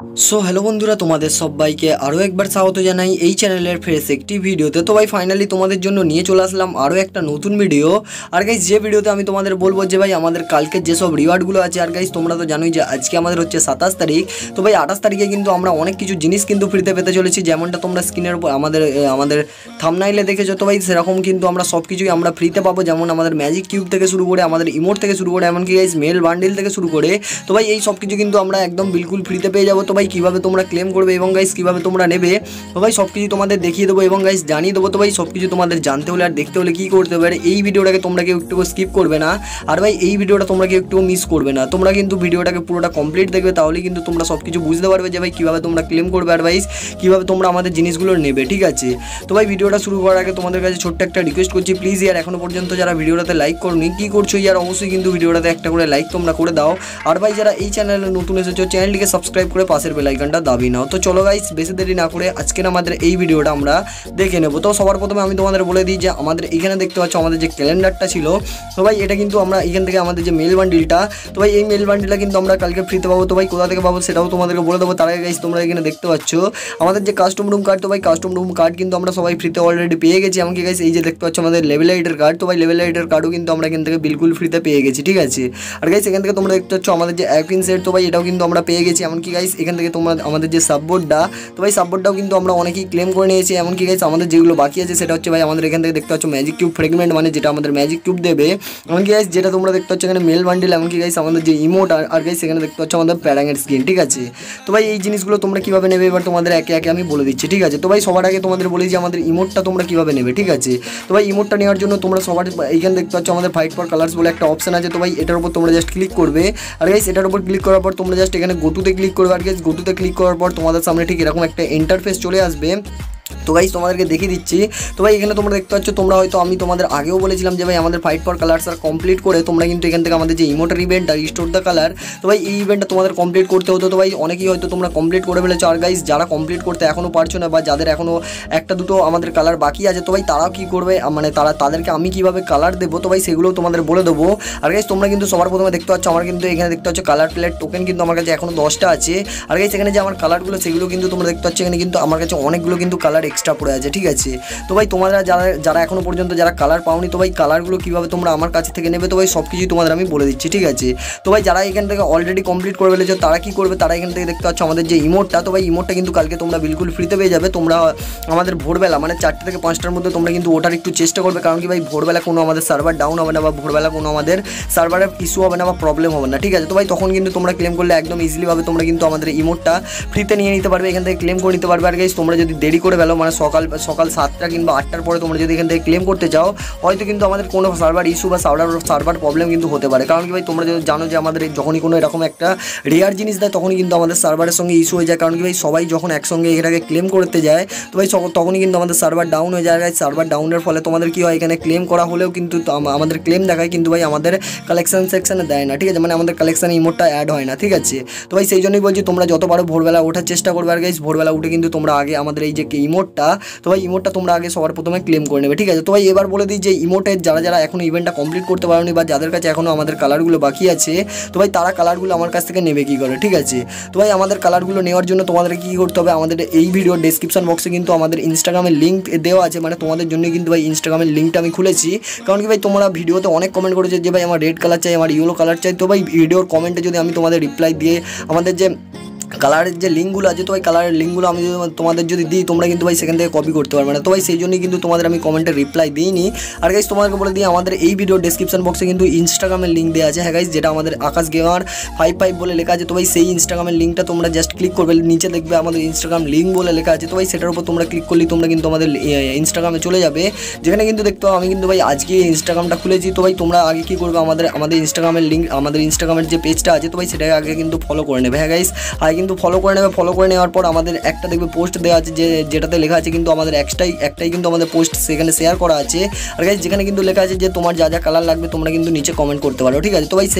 So hello बंधुरा तुम्हारे सबाइके आरो एक बार स्वागत जानाई এই চ্যানেলের ফ্রেশ একটি ভিডিওতে। তো ভাই ফাইনালি তোমাদের জন্য নিয়ে চলে আসলাম আরও একটা নতুন ভিডিও। আর গাইস যে ভিডিওতে আমি তোমাদের বলবো যে ভাই আমাদের কালকে যেসব রিওয়ার্ডগুলো আছে, আর গাইস তোমরা তো জানোই যে আজকে আমাদের হচ্ছে 27 তারিখ। তো ভাই 28 তারিখে কিন্তু আমরা অনেক কিছু জিনিস কিন্তু ফ্রিতে পেতে চলেছি, যেমনটা তোমরা স্ক্রিনের উপর আমাদের থাম্বনেইলে দেখেছো। তো ভাই সেরকম কিন্তু আমরা সব কিছুই আমরা ফ্রিতে পাবো, যেমন আমাদের ম্যাজিক কিউব থেকে শুরু করে আমাদের ইমোট থেকে শুরু করে এমনকি গাইস মেল বান্ডিল থেকে শুরু করে। তো ভাই এই সব কিছু কিন্তু আমরা একদম বিলকুল ফ্রিতে পেয়ে যাবো। তো ভাই কীভাবে তোমরা ক্লেম করবে এবং গাইস কীভাবে তোমরা নেবে, তো ভাই সব কিছু তোমাদের দেখিয়ে দেবো এবং গাইস জানিয়ে দেবো। তো ভাই সব কিছু তোমাদের জানতে হলে আর দেখতে হলে কী করতে হবে, এই ভিডিওটাকে তোমরা কেউ একটু স্কিপ করবে না। আর ভাই এই ভিডিওটা তোমরা কেউ একটু মিস করবে না, তোমরা কিন্তু ভিডিওটাকে পুরোটা কমপ্লিট দেখবে, তাহলে কিন্তু তোমরা সব কিছু বুঝতে পারবে যে ভাই কীভাবে তোমরা ক্লেম করবে আর ভাই কীভাবে তোমরা আমাদের জিনিসগুলো নেবে, ঠিক আছে। তো ভাই ভিডিওটা শুরু করার আগে তোমাদের কাছে ছোট্ট একটা রিকোয়েস্ট করছি, প্লিজ ইয়ার এখনও পর্যন্ত যারা ভিডিওটাতে লাইক করোনি, কী করছো ইয়ার, অবশ্যই কিন্তু ভিডিওটাতে একটা করে লাইক তোমরা করে দাও। আর ভাই যারা এই চ্যানেলে নতুন এসেছো, চ্যানেলটিকে সাবস্ক্রাইব করে পাশের বেল আইকনটা দাবি নাও। তো চলো গাইস বেশি দেরি না করে আজকের আমাদের এই ভিডিওটা আমরা দেখে নেব। তো সবার প্রথমে আমি তোমাদের বলে দিই যে আমাদের এখানে দেখতে পাচ্ছ আমাদের যে ক্যালেন্ডারটা ছিল, তো ভাই এটা কিন্তু আমরা এখান থেকে আমাদের যে মেল বান্ডিলটা, তো ভাই এই মেল বান্ডিলটা কিন্তু আমরা কালকে ফ্রিতে পাবো। তো ভাই কোথা থেকে পাবো সেটাও তোমাদেরকে বলে দেবো। তার আগে গাইস তোমরা এখানে দেখতে পাচ্ছ আমাদের যে কাস্টম রুম কার্ড, তো ভাই কাস্টম রুম কার্ড কিন্তু আমরা সবাই ফ্রিতে অলরেডি পেয়ে গেছি। এমনকি গাইস এই যে দেখতে পাচ্ছ আমাদের লেভেল 8 কার্ড, তো ভাই লেভেল 8 কার্ডও কিন্তু আমরা এখান থেকে বিলকুল ফ্রিতে পেয়ে গেছি, ঠিক আছে। আর গাইস এখান থেকে তোমরা দেখতে পাচ্ছ আমাদের যে অ্যাকুইন সেট, তো ভাই এটাও কিন্তু আমরা পেয়ে গেছি। এমনকি গাইস এখান থেকে তোমরা আমাদের যে সাববোর্ডটা, তো ভাই সাববোর্ডটাও কিন্তু আমরা অনেকেই ক্লেম করে নিয়েছি। এমনকি গাইস আমাদের যেগুলো বাকি আছে সেটা হচ্ছে ভাই আমাদের এখান থেকে দেখতে পাচ্ছ ম্যাজিক কিউব ফ্র্যাগমেন্ট, মানে যেটা আমাদের ম্যাজিক কিউব দেবে। এমনকি গাইস যেটা তোমরা দেখতে পাচ্ছ এখানে মেল বান্ডিল, এমনকি গাইস আমাদের যে ইমোট, আর গাইস এখানে দেখতে পাচ্ছ আমাদের প্যারাঙের স্কিন, ঠিক আছে। তো ভাই এই জিনিসগুলো তোমরা কীভাবে নেবে এবার তোমাদের একে একে আমি বলে দিচ্ছি, ঠিক আছে। তো ভাই সবার আগে তোমাদের বলি যে আমাদের ইমোটটা তোমরা কীভাবে নেবে, ঠিক আছে। তো ভাই ইমোটটা নেওয়ার জন্য তোমরা সবার এইখানে দেখতে পাচ্ছ আমাদের ফাইট ফর কালার্স বলে একটা অপশন আছে। তো ভাই এটার উপর তোমরা জাস্ট ক্লিক করবে, আর গাইস এটার উপর ক্লিক করার পর তোমরা জাস্ট এখানে গোটুতে ক্লিক করবে। আর গাইস গোটুতে ক্লিক করার পর তোমাদের সামনে ঠিক এরকম একটা ইন্টারফেস চলে আসবে। তো গাইস তোমাদেরকে দেখিয়ে দিচ্ছি। তো ভাই এখানে তোমরা দেখতে পাচ্ছ, তোমরা হয়তো আমি তোমাদের আগেও বলেছিলাম যে ভাই আমাদের ফাইট ফর কালার্স আর কমপ্লিট করে তোমরা কিন্তু এখান থেকে আমাদের যে ইমোটার ইভেন্ট আর রিস্টোর দ্য কালার, তো ভাই এই ইভেন্টটা তোমাদের কমপ্লিট করতে হতো। তো ভাই অনেকেই হয়তো তোমরা কমপ্লিট করে ফেলেছো, আর গাইস যারা কমপ্লিট করতে এখনও পারছো না বা যাদের এখনও একটা দুটো আমাদের কালার বাকি আছে, তো ভাই তারাও কী করবে, মানে তাদেরকে আমি কীভাবে কালার দেবো, তো ভাই সেগুলোও তোমাদের বলে দেবো। আর গাইস তোমরা কিন্তু সবার প্রথমে দেখতে পাচ্ছ আমার কিন্তু এখানে দেখতে পাচ্ছ কালার প্লেট টোকেন কিন্তু আমার কাছে এখনও 10টা আছে। আর গাইস এখানে যে আমার কালারগুলো সেগুলো কিন্তু তোমরা দেখতে পাচ্ছ এখানে কিন্তু আমার কাছে অনেকগুলো কিন্তু কালার এক্সট্রা পড়ে আছে, ঠিক আছে। তো ভাই তোমরা যারা এখনো পর্যন্ত যারা কালার পাওনি, তো ভাই কালারগুলো কীভাবে তোমরা আমার কাছ থেকে নেবে, তো ভাই সব কিছুই তোমাদের আমি বলে দিচ্ছি, ঠিক আছে। তো ভাই যারা এখান থেকে অলরেডি কমপ্লিট করে ফেলেছে তারা কী করবে, তারা এখান থেকে দেখতে পাচ্ছ আমাদের যে ইমোটটা, তো ভাই ইমোটটা কিন্তু কালকে তোমরা বিলকুল ফ্রিতে পেয়ে যাবে। তোমরা আমাদের ভোরবেলা মানে 4টে থেকে 5টার মধ্যে তোমরা কিন্তু ওটার একটু চেষ্টা করবে, কারণ কি ভাই ভোরবেলা কোনো আমাদের সার্ভার ডাউন হবে না বা ভোরবেলা কোনো আমাদের সার্ভারের ইস্যু হবে না বা প্রবলেম হবে না, ঠিক আছে। তো ভাই তখন কিন্তু তোমরা ক্লেম করলে একদম ইজিলিভাবে তোমরা কিন্তু আমাদের ইমোটটা ফ্রিতে নিয়ে নিতে পারবে, এখান থেকে ক্লেম করে নিতে পারবে। আর গাইস তোমরা যদি দেরি করে ফেলো, মানে সকাল 7টা কিংবা 8টার পরে তোমরা যদি এখান থেকে ক্লেম করতে চাও, হয়তো কিন্তু আমাদের কোনো সার্ভার ইস্যু বা সার্ভার প্রবলেম কিন্তু হতে পারে। কারণ কি ভাই তোমরা যদি জানো যে আমাদের যখনই কোনো এরকম একটা রেয়ার জিনিস দেয় তখনই কিন্তু আমাদের সার্ভারের সঙ্গে ইস্যু হয়ে যায়। কারণ কি ভাই সবাই যখন একসঙ্গে এটাকে ক্লেম করতে যায়, তো ভাই তখনই কিন্তু আমাদের সার্ভার ডাউন হয়ে যায়। সার্ভার ডাউনের ফলে তোমাদের কী হয়, এখানে ক্লেম করা হলেও কিন্তু আমাদের ক্লেম দেখায়, কিন্তু ভাই আমাদের কালেকশন সেকশনে দেয় না, ঠিক আছে, মানে আমাদের কালেকশানে ইমোটটা অ্যাড হয় না, ঠিক আছে। তো ভাই সেই জন্যই বলছি তোমরা যত পারো ভোরবেলা ওঠার চেষ্টা করবে। আর গাইস ভোরবেলা উঠে কিন্তু তোমরা আগে আমাদের এই যে ইমোটটা, তো ভাই ইমোটটা তোমরা আগে সবার প্রথমে ক্লেম করে নেবে, ঠিক আছে। তো ভাই এবার বলে দিই যে ইমোটের যারা এখনও ইভেন্টটা কমপ্লিট করতে পারোনি বা যাদের কাছে এখনও আমাদের কালারগুলো বাকি আছে, তো ভাই তারা কালারগুলো আমার কাছ থেকে নেবে কী করে, ঠিক আছে। তো ভাই আমাদের কালারগুলো নেওয়ার জন্য তোমাদের কী করতে হবে, আমাদের এই ভিডিওর ডেসক্রিপশন বক্সে কিন্তু আমাদের ইনস্টাগ্রামের লিঙ্ক দেওয়া আছে, মানে তোমাদের জন্যই কিন্তু ভাই ইনস্টাগ্রামের লিঙ্কটা আমি খুলেছি। কারণ কি ভাই তোমরা ভিডিওতে অনেক কমেন্ট করেছো যে ভাই আমার রেড কালার চাই, আমার ইয়েলো কালার চাই। তো ভাই ভিডিওর কমেন্টে যদি আমি তোমাদের রিপ্লাই দিয়ে আমাদের যে কালারের যে লিঙ্কগুলো আছে, তো ভাই কালারের লিঙ্কগুলো আমি তোমাদের যদি দিই, তোমরা কিন্তু ভাই সেখান থেকে কপি করতে পারবে না। তো ভাই সেই জন্যই কিন্তু তোমাদের আমি কমেন্টে রিপ্লাই দিইনি। আর গাইস তোমাদেরকে বলে দিই আমাদের এই ভিডিও ডেসক্রিপশন বক্সে কিন্তু ইনস্টাগ্রামের লিঙ্ক দেওয়া আছে, হ্যাঁ গাইস, যেটা আমাদের আকাশ গেমার 55 বলে লেখা আছে। তো ভাই সেই ইনস্টাগ্রামের লিঙ্কটা তোমরা জাস্ট ক্লিক করবে, নিচে দেখবে আমাদের ইনস্টাগ্রাম লিঙ্ক বলে লেখা আছে। তো ভাই সেটার উপর তোমরা ক্লিক করলেই তোমরা কিন্তু আমাদের ইনস্টাগ্রামে চলে যাবে, যেখানে কিন্তু দেখতে পাবো আমি কিন্তু ভাই আজকে ইনস্টাগ্রামটা খুলেছি। তো ভাই তোমরা আগে কী করবে, আমাদের ইনস্টাগ্রামের লিঙ্ক, আমাদের ইনস্টাগ্রামের যে পেজটা আছে, তো ভাই সেটাকে আগে কিন্তু ফলো করে নেবে, হ্যাঁ গাইস, আগে কিন্তু ফলো করে নেবে। ফলো করে নেওয়ার পর আমাদের একটা দেখবে পোস্ট দেওয়া আছে, যেটাতে লেখা আছে কিন্তু আমাদের একটাই কিন্তু আমাদের পোস্ট সেখানে শেয়ার করা আছে। আর গাইস যেখানে কিন্তু লেখা আছে যে তোমার যা কালার লাগবে তোমরা কিন্তু নিচে কমেন্ট করতে পারো, ঠিক আছে। তো ভাই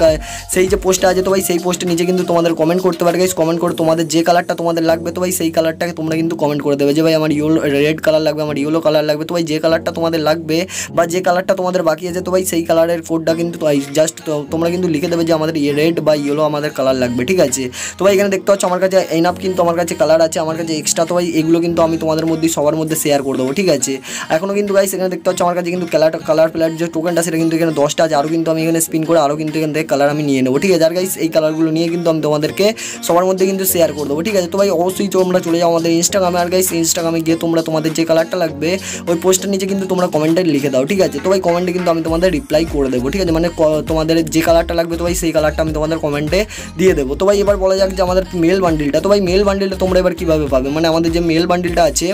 সেই যে পোস্টটা আছে, তো ভাই সেই পোস্টের নিচে কিন্তু তোমাদের কমেন্ট করতে পারো গাইস, কমেন্ট করে তোমাদের যে কালারটা তোমাদের লাগবে, তো ভাই সেই কালারটাকে তোমরা কিন্তু কমেন্ট করে দেবে যে ভাই আমার রেড কালার লাগবে, আমার ইয়েলো কালার লাগবে। তো ভাই যে কালারটা তোমাদের লাগবে বা যে কালারটা তোমাদের বাকি আছে, তো ভাই সেই কালারের কোডটা কিন্তু জাস্ট তোমরা কিন্তু লিখে দেবে যে আমাদের রেড বা ইয়েলো আমাদের কালার লাগবে, ঠিক আছে। তো ভাই এখানে দেখতে পাচ্ছ আমার কাছে এনাফ কিন্তু আমার কাছে কালার আছে, আমার কাছে এক্সট্রা। তো ভাই এগুলো কিন্তু আমি তোমাদের মধ্যে সবার মধ্যে শেয়ার করে দেবো, ঠিক আছে। এখনও কিন্তু গাইস এখানে দেখতে পাচ্ছ আমার কাছে কিন্তু কালার প্লেয়ার যে টোকেনটা সেটা কিন্তু এখানে 10টা আছে, আরও কিন্তু আমি এখানে স্পিন করে আরও কিন্তু এখান থেকে কালার আমি নিয়ে নেবো, ঠিক আছে। আর গাইস এই কালারগুলো নিয়ে কিন্তু আমি তোমাদেরকে সবার মধ্যে কিন্তু শেয়ার করে দেবো, ঠিক আছে। তো ভাই অবশ্যই তোমরা চলে যাও আমাদের ইনস্টাগ্রামে, আর গাইস ইনস্টাগ্রামে গিয়ে তোমরা তোমাদের যে কালারটা লাগবে ওই পোস্টের নিচে কিন্তু তোমরা কমেন্টে লিখে দাও, ঠিক আছে। তো ভাই কমেন্টে কিন্তু আমি তোমাদের রিপ্লাই করে দেবো, ঠিক আছে। মানে তোমাদের যে কালারটা লাগবে তো ভাই সেই কালারটা আমি তোমাদের কমেন্টে দিয়ে দেবো। তো ভাই এবার বলা যাক যে আমাদের মেল বান্ডিলটা, তো ভাই মেল বান্ডিলটা তোমরা এবার কীভাবে পাবে, মানে আমাদের যে মেল বান্ডিলটা আছে,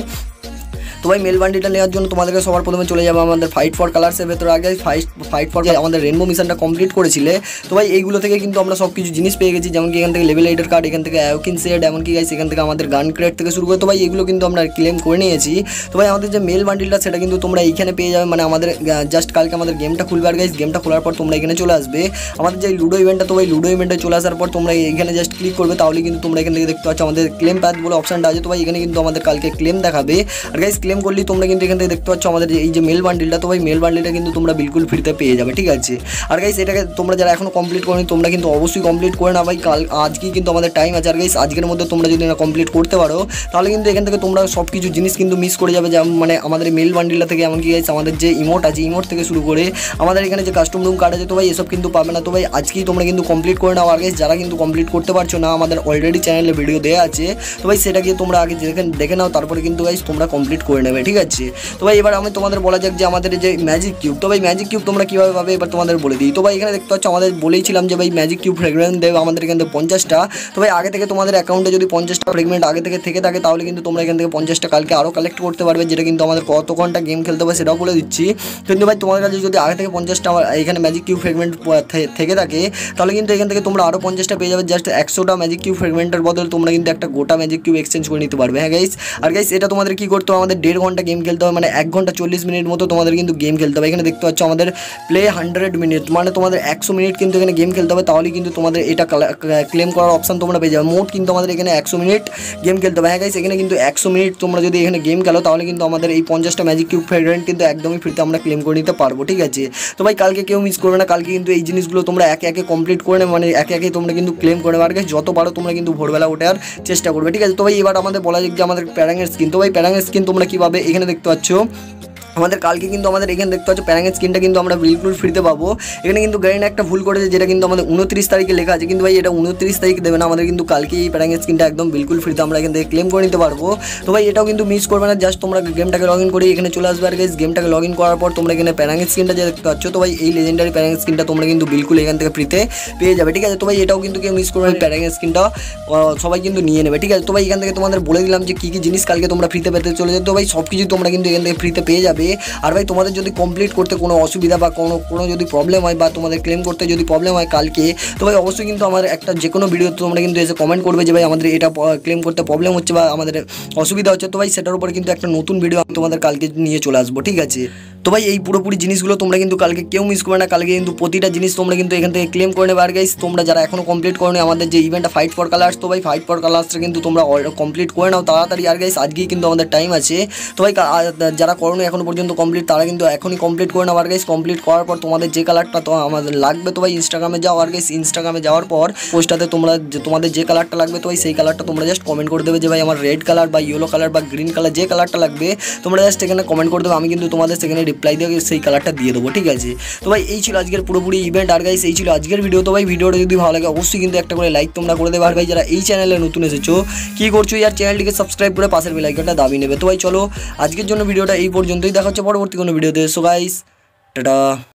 তো ভাই মেল বান্ডিলটা নেওয়ার জন্য তোমাদেরকে সবার প্রথমে চলে যাবে আমাদের ফাইট ফর কালার্সের ভেতরে। আগে ফাইট ফর আমাদের রেনবো মিশনটা কমপ্লিট করেছিলে, তো ভাই এইগুলো থেকে কিন্তু আমরা সব কিছু জিনিস পেয়ে গেছি, যেমন কি এখান থেকে লেভেল 8 কার্ড, এখান থেকে অ্যাওকিন সেট, এমনকি গাইস এখান থেকে আমাদের গান ক্রেট থেকে শুরু করে, তো ভাই এগুলো কিন্তু আমরা ক্লেম করে নিয়েছি। তো ভাই আমাদের যে মেল বান্ডিলটা সেটা কিন্তু তোমরা এইখানে পেয়ে যাবে, মানে আমাদের জাস্ট কালকে আমাদের গেমটা খুলবে, আর গাইস গেমটা খোলার পর তোমরা এখানে চলে আসবে আমাদের যে লুডো ইভেন্টটা, তো ভাই লুডো ইভেন্টে চলে আসার পর তোমরা এখানে জাস্ট ক্লিক করবে, তাহলে কিন্তু তোমরা এখান থেকে দেখতে পাচ্ছ আমাদের ক্লেম প্যাথ বলে অপশনটা আছে। তো ভাই এখানে কিন্তু আমাদের কালকে ক্লেম দেখাবে, আর গাইস ক্লেম করলেই তোমরা কিন্তু এখান থেকে দেখতে পাচ্ছ আমাদের এই যে মেল বান্ডিলটা, তো ভাই মেল বান্ডিলটা কিন্তু তোমরা বিলকুল ফ্রিতে পেয়ে যাবে, ঠিক আছে। আর গাইস এটাকে তোমরা যারা এখনো কমপ্লিট করোনি তোমরা কিন্তু অবশ্যই কমপ্লিট করে না ভাই, আজকেই কিন্তু আমাদের টাইম আছে। আর গাইস আজকের মধ্যে তোমরা যদি না কমপ্লিট করতে পারো তাহলে কিন্তু এখান থেকে তোমরা সব কিছু জিনিস কিন্তু মিস করে যাবে, মানে আমাদের মেল বান্ডিলটা থেকে এমনকি গাইস আমাদের যে ইমোট আছে, ইমোট থেকে শুরু করে আমাদের এখানে যে কাস্টম রুম কার্ড আছে, তো ভাই এসব কিন্তু পাবে না। তো ভাই আজকেই তোমরা কিন্তু কমপ্লিট করে নাও। আর গাইস যারা কিন্তু কমপ্লিট করতে পারছো না, আমাদের অলরেডি চ্যানেলে ভিডিও দেওয়া আছে, তো ভাই সেটা গিয়ে তোমরা আগে দেখে নাও, তারপরে কিন্তু গাইস তোমরা কমপ্লিট করে নেবে, ঠিক আছে। তো ভাই এবার আমি তোমাদের বলা যাক যে আমাদের যে ম্যাজিক কিউব, তো ভাই ম্যাজিক কিউব তোমরা কীভাবে পাবে এবার তোমাদের বলে দিই। তো ভাই এখানে দেখতে পাচ্ছ আমাদের বলেইছিলাম যে ভাই ম্যাজিক কিউব ফ্রেগমেন্ট দেবে আমাদের এখান থেকে 50টা। তো ভাই আগে থেকে তোমাদের অ্যাকাউন্টে যদি 50টা ফ্রেগমেন্ট আগে থেকে থাকে তাহলে কিন্তু তোমরা এখান থেকে 50টা কালকে আরও কালেক্ট করতে পারবে, যেটা কিন্তু আমাদের কত ঘন্টা গেম খেলতে হবে সেটাও বলে দিচ্ছি। কিন্তু ভাই তোমাদের কাছে যদি আগে থেকে 50টা এখানে ম্যাজিক কিউব ফ্রেগমেন্ট থেকে থাকে তাহলে কিন্তু এখান থেকে তোমরা আরও 50টা পেয়ে যাবে। জাস্ট 100টা ম্যাজিক কিউব ফ্রেগমেন্টের বদলে তোমরা কিন্তু একটা গোটা ম্যাজিক কিউব এক্সচেঞ্জ করে নিতে পারবে, হ্যাঁ গাইস। আর গাইস এটা তোমাদের কী করতে হবে, আমাদের 1.5 ঘন্টা গেম খেলতে হবে, মানে 1 ঘন্টা 40 মিনিট মতো তোমাদের কিন্তু গেম খেলতে হবে। এখানে দেখতে পাচ্ছ আমাদের প্লে 100 মিনিট, মানে তোমাদের 100 মিনিট কিন্তু এখানে গেম খেলতে হবে, তাহলে কিন্তু তোমাদের এটা ক্লেম করার অপশান তোমরা পেয়ে যাবে। মোট কিন্তু আমাদের এখানে 100 মিনিট গেম খেলতে হবে, হ্যাঁ গাইস। এখানে কিন্তু 100 মিনিট তোমরা যদি এখানে গেম খেলো তাহলে কিন্তু আমাদের এই 50টা ম্যাজিক কিউব ফ্রেগমেন্ট কিন্তু একদমই ফ্রিতে আমরা ক্লেম করে নিতে পারবো, ঠিক আছে। তো ভাই কালকে কেউ মিস করবে না, কালকে কিন্তু এই জিনিসগুলো তোমরা একে একে কমপ্লিট করে নেবে, মানে একে একে তোমরা কিন্তু ক্লেম করে নেবে। আর গাইস যত পারো তোমরা কিন্তু ভোরবেলা ওঠার চেষ্টা করবে, ঠিক আছে। তো ভাই এবার আমাদের বলা যাক যে আমাদের প্যারাঙের স্কিন, তো ভাই প্যারাঙের স্কিন তোমরা কীভাবে এখানে দেখতে পাচ্ছ আমাদের কালকে কিন্তু আমাদের এখানে দেখতে পাচ্ছ প্যারাঙের স্কিনটা কিন্তু আমরা বিলকুল ফ্রিতে পাবো। এখানে কিন্তু গাইনা একটা ভুল করেছে, যেটা কিন্তু আমাদের 29 তারিখে লেখা আছে, কিন্তু ভাই এটা 29 তারিখ দেবে না, আমাদের কিন্তু কালকে এই প্যারাঙের স্কিনটা একদম বিলকুল ফ্রিতে আমরা এখান থেকে ক্লেম করে নিতে পারবো। তো ভাই এটাও কিন্তু মিস করবে না, জাস্ট তোমরা গেমটাকে লগ ইন করে এখানে চলে আসবে। আর গাইস গেমটাকে লগ ইন করার পর তোমরা এখানে প্যারাঙের স্কিনটা যে দেখতে পাচ্ছ, তো ভাই এই লেজেন্ডারি প্যারাঙের স্কিনটা তোমরা কিন্তু বিলকুল এখান থেকে ফ্রিতে পেয়ে যাবে, ঠিক আছে। তো ভাই এটাও কিন্তু কেউ মিস করবে, প্যারাঙের স্কিনটা সবাই কিন্তু নিয়ে নেবে, ঠিক আছে। তো ভাই এখান থেকে তোমাদের বলে দিলাম যে কী কী জিনিস কালকে তোমরা ফ্রিতে পেতে চলে যাবে, তো ভাই সব কিছু তোমরা কিন্তু এখান থেকে ফ্রিতে পেয়ে যাবে। আর ভাই তোমাদের যদি কমপ্লিট করতে কোনো অসুবিধা বা কোনো যদি প্রবলেম হয় বা তোমাদের ক্লেম করতে যদি প্রবলেম হয় কালকে, তো ভাই অবশ্যই কিন্তু আমার একটা যে কোনো ভিডিও তোমরা কিন্তু এসে কমেন্ট করবে যে ভাই আমাদের এটা ক্লেম করতে প্রবলেম হচ্ছে বা আমাদের অসুবিধা হচ্ছে, তো ভাই সেটার উপরে কিন্তু একটা নতুন ভিডিও আমি তোমাদের কালকে নিয়ে চলে আসবো, ঠিক আছে। তো ভাই এই পুরোপুরি জিনিসগুলো তোমরা কিন্তু কালকে কেউ মিস করবে না, কালকে কিন্তু প্রতিটা জিনিস তোমরা কিন্তু এখান থেকে ক্লেম করে নেবে। আর গাইস তোমরা যারা এখনো কমপ্লিট করো আমাদের যে ইভেন্টটা ফাইট ফর কালার্স, তো ভাই ফাইট ফর কালার্সটা কিন্তু তোমরা কমপ্লিট করে নাও তাড়াতাড়ি। আর গাইস আজকেই কিন্তু আমাদের টাইম আছে, তো ভাই যারা করো এখনো পর্যন্ত কমপ্লিট তারা কিন্তু এখনই কমপ্লিট করে নাও। আর গাইস কমপ্লিট করার পর তোমাদের যে কালারটা তো আমাদের লাগবে, তো ভাই ইনস্টাগ্রামে যাও। আর গাইস ইনস্টাগ্রামে যাওয়ার পর পোস্টটাতে তোমাদের যে কালারটা লাগবে, তো ভাই সেই কালারটা তোমরা জাস্ট কমেন্ট করে দেবে যে ভাই আমার রেড কালার বা ইয়েলো কালার বা গ্রিন কালার যে কালারটা লাগবে তোমরা জাস্ট এখানে কমেন্ট করে দেবে, আমি কিন্তু তোমাদের সেখানে রিপ্লাই দিয়ে সেই কালারটা দিয়ে দেবো, ঠিক আছে। তো ভাই এই ছিল আজকের পুরোপুরি ইভেন্ট। আর গাইস এই ছিল আজকের ভিডিও। তো ভাই ভিডিওটা যদি ভালো লাগে অবশ্যই কিন্তু একটা করে লাইক তোমরা করে দেবে। আর ভাই যারা এই চ্যানেলে নতুন এসেছো কী করছো ইয়ার, চ্যানেলটিকে সাবস্ক্রাইব করে পাশের বেল আইকনটা দাবিয়ে নেবে। তো ভাই চলো আজকের জন্য ভিডিওটা এই পর্যন্তই, দেখা হচ্ছে পরবর্তী কোনো ভিডিওতে। So guys tata.